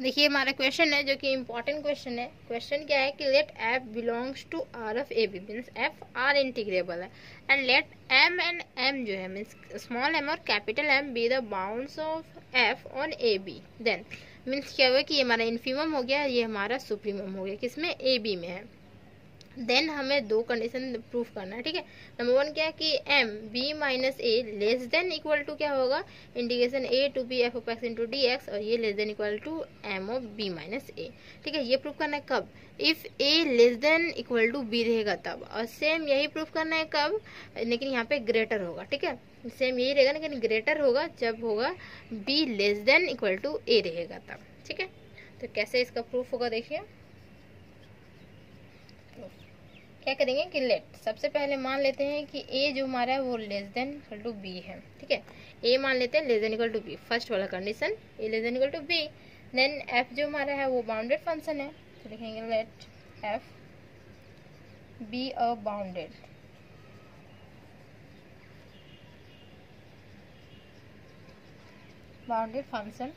देखिए हमारा क्वेश्चन है जो कि इम्पोर्टेंट क्वेश्चन है। क्वेश्चन क्या है कि let F belongs to R of A B, means F R integrable है, and let M and M जो है मीन्स स्मॉल एम और capital M be the bounds of F on A B. Then means क्या हुआ कि ये हमारा infimum हो गया, ये हमारा सुप्रीमम हो गया, किसमें, ए बी में है। देन हमें दो कंडीशन प्रूफ करना है, ठीक है। नंबर वन क्या है कि M B minus A less than equal to क्या होगा, integration A to B F of X into D X, और ये less than equal to M of B minus A, ठीक है। ये प्रूफ करना है कब, if A less than equal to B रहेगा तब, और सेम यही प्रूफ करना है कब, लेकिन यहाँ पे ग्रेटर होगा, ठीक है। सेम यही रहेगा लेकिन ग्रेटर होगा जब होगा B less than equal to A रहेगा तब, ठीक है। तो कैसे इसका प्रूफ होगा देखिए, क्या करेंगे कि लेट, सबसे पहले मान लेते हैं कि a जो हमारा है वो less than equal to b है, ठीक है। a मान लेते हैं less than equal to b, first वाला condition a less than equal to b। Then f जो हमारा है वो बाउंडेड फंक्शन है, तो लिखेंगे let f be a bounded function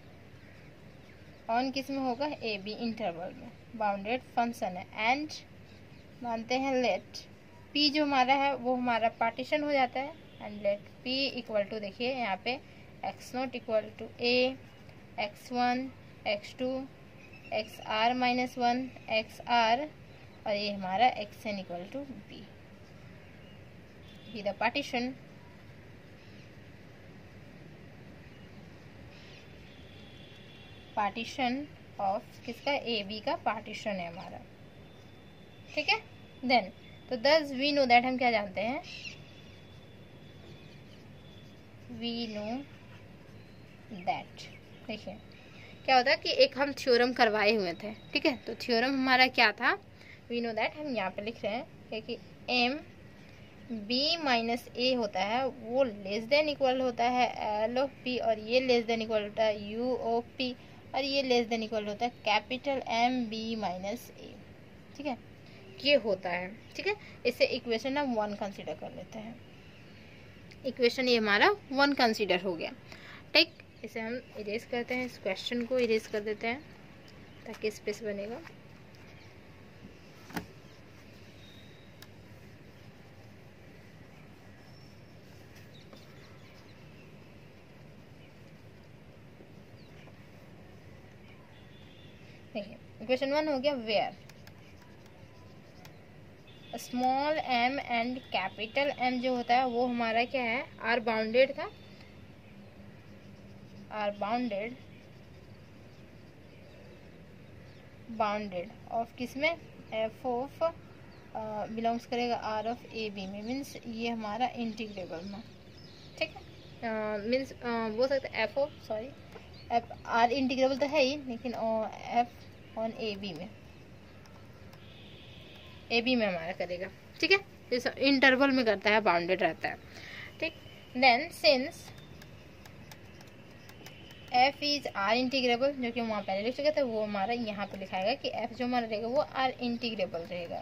on किस में होगा, ए बी इंटरवल में, बाउंडेड फंक्शन है। एंड मानते हैं लेट p जो हमारा है वो हमारा पार्टीशन हो जाता है, and let p equal to, देखिए यहाँ पे x not equal to a, x1, x2, xr minus 1, xr, और ये हमारा xn equal to b, the partition. Partition of किसका, ए बी का पार्टीशन है हमारा, ठीक है। देन तो दस वी नो दैट, हम क्या जानते हैं, वी नो दैट, देखिए क्या होता है कि एक हम थ्योरम करवाए हुए थे, ठीक है। तो थ्योरम हमारा क्या था, वी नो दैट हम यहाँ पे लिख रहे हैं कि एम बी माइनस ए होता है वो लेस देन इक्वल होता है एल ऑफ पी, और ये लेस देन इक्वल होता है यू ऑफ पी, और ये लेस देन इक्वल होता है capital M B minus A, ठीक है। ये होता है, ठीक है। इसे इक्वेशन हम 1 कंसीडर कर लेते हैं, इक्वेशन ये हमारा 1 कंसीडर हो गया, ठीक। इसे हम इरेज करते हैं, इस क्वेश्चन को इरेज कर देते हैं ताकि स्पेस बनेगा। देखिए इक्वेशन 1 हो गया, where small m and capital M जो होता है वो हमारा क्या है, आर बाउंडेड था, आर बाउंडेड ऑफ किसमें, f ऑफ बिलोंग्स करेगा आर ऑफ ए बी में, मीन्स ये हमारा इंटीग्रेबल में, ठीक है। मीन्स बोल सकते हैं f of, sorry F R integrable तो है ही, लेकिन f ऑन ए बी में, ए बी में हमारा करेगा, ठीक है। जैसे इंटरवल में करता है, बाउंडेड रहता है, ठीक। Then since f is R integrable, जो कि हम वहाँ पहले लिख चुके थे, वो हमारा यहाँ पे लिखाएगा कि f जो हमारा रहेगा वो आर इंटीग्रेबल रहेगा।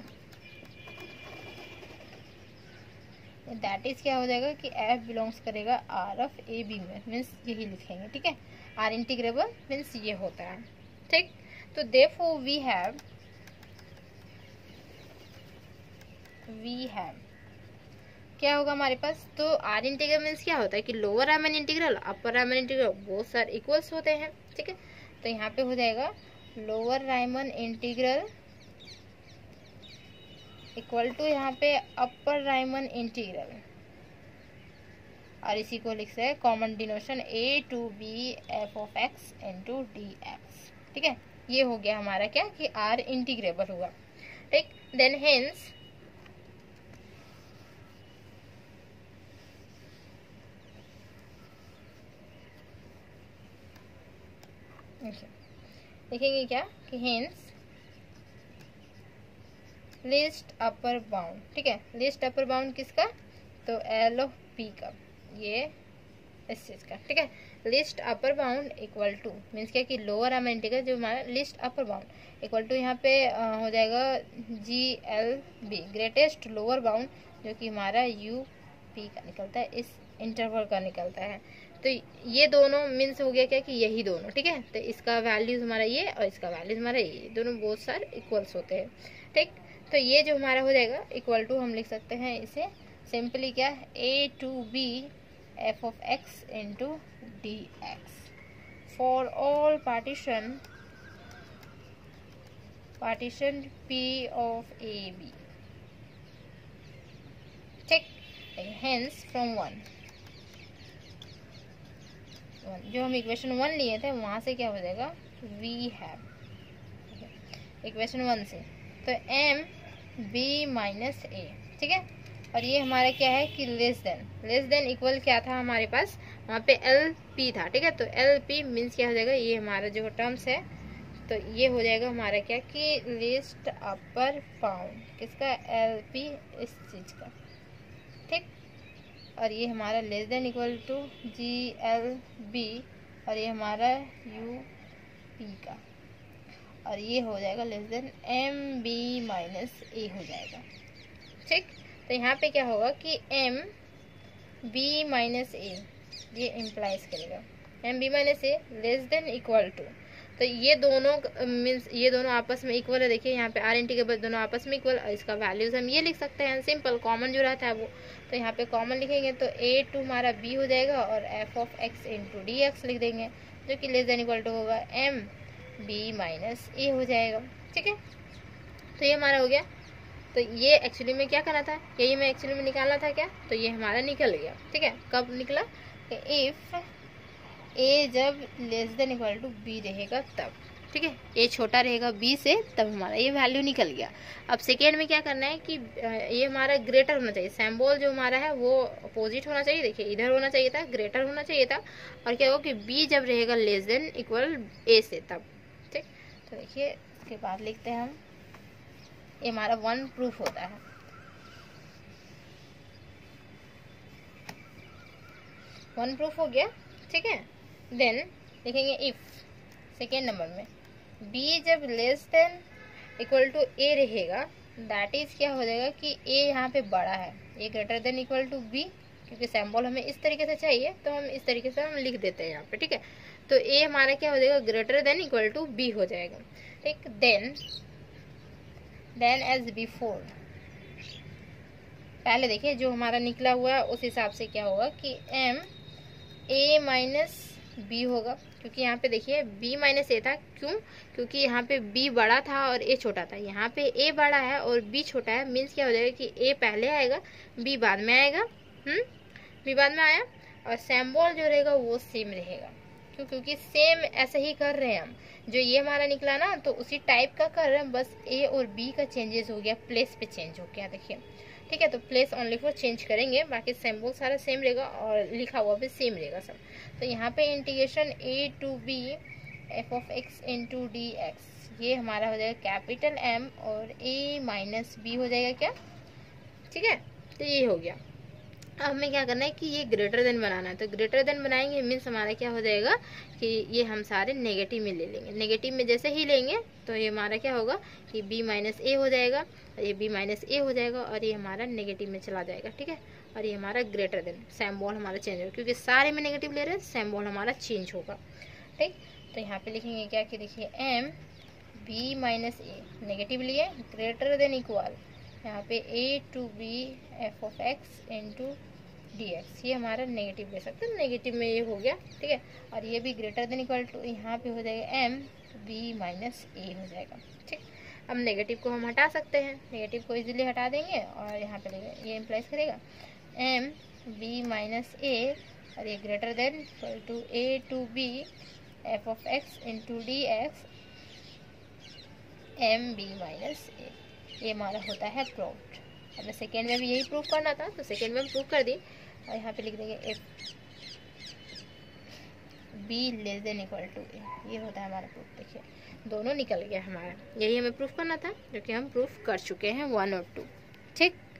दैट इज क्या हो जाएगा कि f बिलोंग्स करेगा आर ऑफ ए बी में, मीन्स यही लिखेंगे, ठीक है। आर इंटीग्रेबल मीन्स ये होता है, ठीक। तो देयरफॉर वी हैव क्या होगा हमारे पास, तो आर इंटीग्रल मीन्स क्या होता है कि lower Riemann integral upper Riemann integral both सारे इक्वल्स होते हैं, ठीक है। तो यहाँ पे हो जाएगा lower Riemann integral equal to यहाँ पे अपर रायमन इंटीग्रल, और इसी को लिख सकते हैं common denotation a to B F of X into D X, ठीक है। ये हो गया हमारा क्या कि आर इंटीग्रेबल हुआ, ठीक। देन हेंस लिखेंगे क्या कि हेंस लिस्ट अपर बाउंड, ठीक है। लिस्ट अपर बाउंड किसका, तो एल ऑफ पी का, ये इस चीज का, ठीक है। Least upper bound equal to means क्या कि लोअर रायमन इंटीग्रल जो हमारा least upper bound equal to यहाँ पे हो जाएगा G L B greatest lower bound, जो कि हमारा यू पी का निकलता है, इस इंटरवल का निकलता है, तो ये दोनों मीन्स हो गया क्या कि यही दोनों, ठीक है। तो इसका वैल्यूज हमारा ये और इसका वैल्यूज हमारा ये, दोनों बहुत सारे इक्वल्स होते हैं, ठीक। तो ये जो हमारा हो जाएगा इक्वल टू, हम लिख सकते हैं इसे सिंपली क्या, a to b f of x into dx for all partition p of a b, ठीक। hence from 1 जो हम इक्वेशन 1 लिए थे वहां से क्या हो जाएगा, वी हैव, इक्वेशन 1 से, तो m b माइनस a, ठीक है। और ये हमारा क्या है कि लेस देन इक्वल क्या था हमारे पास, वहाँ पे एल पी था, ठीक है। तो एल पी मीन्स क्या हो जाएगा, ये हमारा जो टर्म्स है, तो ये हो जाएगा हमारा क्या कि लिस्ट अपर बाउंड किसका, एल पी इस चीज का, ठीक। और ये हमारा less than equal to G L B, और ये हमारा यू पी का, और ये हो जाएगा less than M B minus A हो जाएगा, ठीक। तो यहाँ पे क्या होगा कि एम बी माइनस ए, ये इम्प्लाइज करेगा M B minus A less than equal to, तो ये दोनों मीन्स ये दोनों आपस में इक्वल है। देखिए यहाँ पे आर इंटीग्रेबल दोनों आपस में इक्वल, और इसका वैल्यूज हम ये लिख सकते हैं सिंपल, कॉमन जो रहता है वो, तो यहाँ पे कॉमन लिखेंगे तो ए टू हमारा बी हो जाएगा और F of X into D X लिख देंगे, जो कि लेस देन इक्वल टू होगा एम बी माइनस ए हो जाएगा, ठीक है। तो ये हमारा हो गया। तो ये एक्चुअली में क्या करना था, यही में एक्चुअली में निकालना था क्या, तो ये हमारा निकल गया, ठीक है। कब निकला, इफ ए जब less than equal to B रहेगा तब, ठीक है। ए छोटा रहेगा बी से तब हमारा ये वैल्यू निकल गया। अब सेकेंड में क्या करना है कि ये हमारा ग्रेटर होना चाहिए, सिंबल जो हमारा है वो अपोजिट होना चाहिए, देखिए इधर होना चाहिए था, ग्रेटर होना चाहिए था, और क्या होगा कि बी जब रहेगा लेस देन इक्वल ए से तब, ठीक। तो देखिए इसके बाद लिखते हैं हम, ये हमारा 1 प्रूफ होता है, 1 प्रूफ हो गया, ठीक है। देन लिखेंगे इफ सेकेंड नंबर में b जब less than equal to a रहेगा, दैट इज क्या हो जाएगा कि a यहाँ पे बड़ा है, a greater than equal to b, क्योंकि सिंबल हमें इस तरीके से चाहिए तो हम इस तरीके से हम लिख देते हैं यहाँ पे, ठीक है। तो a हमारा क्या हो जाएगा, greater than equal to b हो जाएगा, ठीक। देन एज बिफोर, पहले देखिए जो हमारा निकला हुआ है उस हिसाब से क्या होगा कि m a माइनस बी होगा, क्योंकि यहाँ पे देखिए b माइनस ए था, क्यों, क्योंकि यहाँ पे b बड़ा था और a छोटा था, यहाँ पे a बड़ा है और b छोटा है, मीन्स क्या हो जाएगा कि a पहले आएगा b बाद में आएगा, b बाद में आया, और सिंबल जो रहेगा वो सेम रहेगा, क्यों, क्योंकि सेम ऐसे ही कर रहे हैं हम, जो ये हमारा निकला ना तो उसी टाइप का कर रहे हैं, बस a और b का चेंजेस हो गया, प्लेस पे चेंज हो गया, देखिए, ठीक है। तो प्लेस ओनली फॉर चेंज करेंगे, बाकी सिंबल सारा सेम रहेगा और लिखा हुआ भी सेम रहेगा सब। तो यहाँ पे integration a to b f of x into D X, ये हमारा हो जाएगा कैपिटल M और a माइनस b हो जाएगा क्या, ठीक है। तो ये हो गया। अब हमें क्या करना है कि ये ग्रेटर देन बनाना है, तो ग्रेटर देन बनाएंगे मीन्स हमारा क्या हो जाएगा कि ये हम सारे नेगेटिव में ले लेंगे, नेगेटिव में जैसे ही लेंगे तो ये हमारा क्या होगा कि b माइनस ए हो जाएगा, और ये b माइनस ए हो जाएगा, और ये हमारा नेगेटिव में चला जाएगा, ठीक है। और ये हमारा ग्रेटर देन, सिंबल हमारा चेंज होगा, क्योंकि सारे में नेगेटिव ले रहे हैं, सिंबल हमारा चेंज होगा, ठीक। तो यहाँ पे लिखेंगे क्या कि देखिए m b minus A negative लिए, ग्रेटर देन इक्वल यहाँ पे a to b f of x into D X, ये हमारा नेगेटिव ले सकते हैं, नेगेटिव में ये हो गया, ठीक है। और ये भी ग्रेटर देन इक्वल टू, यहाँ पे हो जाएगा m b माइनस ए हो जाएगा, ठीक। अब नेगेटिव को हम हटा सकते हैं, नेगेटिव को इजीली हटा देंगे और यहाँ पे ये इम्प्लाइज करेगा m b माइनस ए, और ये greater than equal to a to b f of x into D X m b minus A, ये हमारा होता है प्रूफ। हमें सेकेंड में भी यही प्रूफ करना था, तो सेकेंड में हम प्रूफ कर दी, और यहाँ पे लिख देंगे if b less than equal to A, ये होता है हमारा प्रूफ। देखिए दोनों निकल गया हमारा, यही हमें प्रूफ करना था, जो कि हम प्रूफ कर चुके हैं 1 और 2, ठीक।